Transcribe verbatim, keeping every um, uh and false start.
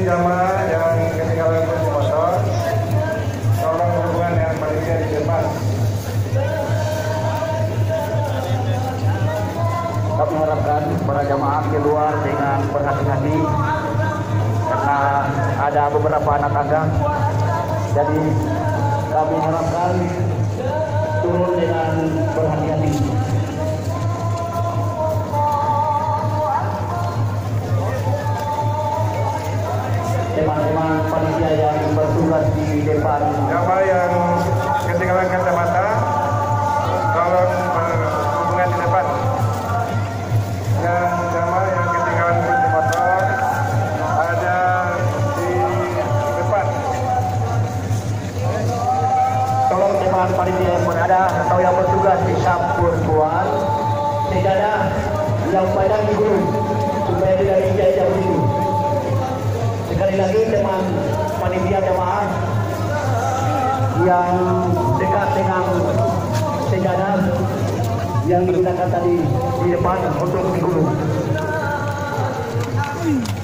jamaah yang ketinggalan kunci motor, tolong hubungan dengan panitia di depan. Kami harapkan para jamaah keluar dengan berhati-hati karena ada beberapa anak tangga. Jadi kami harapkan turun dengan berhati-hati. Teman-teman panitia yang bertugas di depan, Jamaah yang ketinggalan kacamata, tolong berhubungan di depan. Yang jamaah yang ketinggalan kunci motor ada di depan. tolong teman panitia yang berada atau yang bertugas di sampul buat sejadah yang padang di gunung supaya tidak diinjak-injak begitu. Sekali lagi teman panitia jamaah yang dekat dengan sejadah yang digunakan tadi di depan untuk di gunung.